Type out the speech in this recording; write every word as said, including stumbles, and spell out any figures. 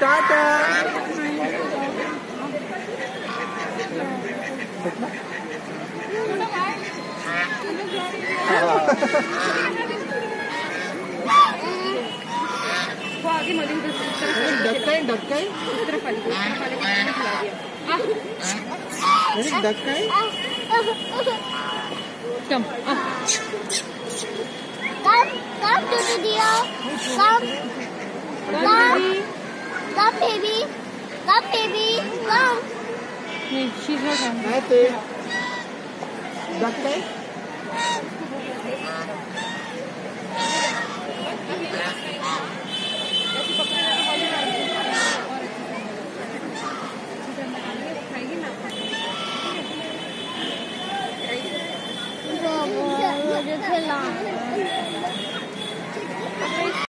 टाटा। वो आगे मधु डक्का है, डक्का है, इस तरफ वाली को इस तरफ वाली को खिला दिया। डक्का है। कम Come, come to the deer. Come, come, come, baby. Come, baby. Come. नहीं, she's not coming. डक्का है।